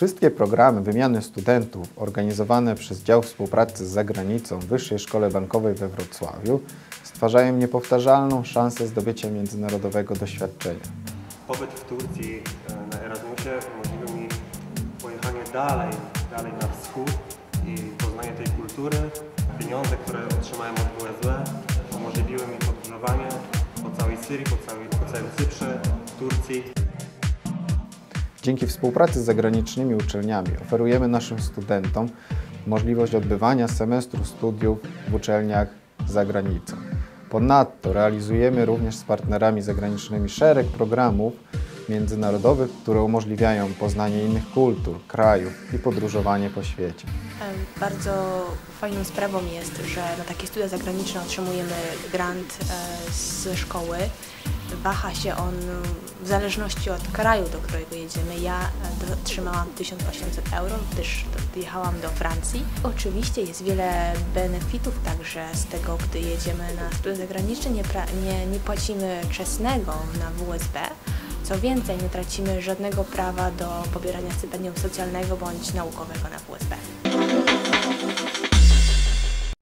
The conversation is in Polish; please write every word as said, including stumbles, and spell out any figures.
Wszystkie programy wymiany studentów organizowane przez Dział Współpracy z Zagranicą w Wyższej Szkole Bankowej we Wrocławiu stwarzają niepowtarzalną szansę zdobycia międzynarodowego doświadczenia. Pobyt w Turcji na Erasmusie umożliwił mi pojechanie dalej, dalej na wschód i poznanie tej kultury. Pieniądze, które otrzymałem od W S B, umożliwiły mi podróżowanie po całej Syrii, po, całej, po całym Cyprze, Turcji. Dzięki współpracy z zagranicznymi uczelniami oferujemy naszym studentom możliwość odbywania semestru studiów w uczelniach za granicą. Ponadto realizujemy również z partnerami zagranicznymi szereg programów międzynarodowych, które umożliwiają poznanie innych kultur, krajów i podróżowanie po świecie. Bardzo fajną sprawą jest, że na takie studia zagraniczne otrzymujemy grant z szkoły. Waha się on w zależności od kraju, do którego jedziemy. Ja otrzymałam tysiąc osiemset euro, gdyż jechałam do Francji. Oczywiście jest wiele benefitów także z tego, gdy jedziemy na studia zagraniczne. Nie, nie, nie płacimy czesnego na W S B. Co więcej, nie tracimy żadnego prawa do pobierania stypendium socjalnego bądź naukowego na W S B.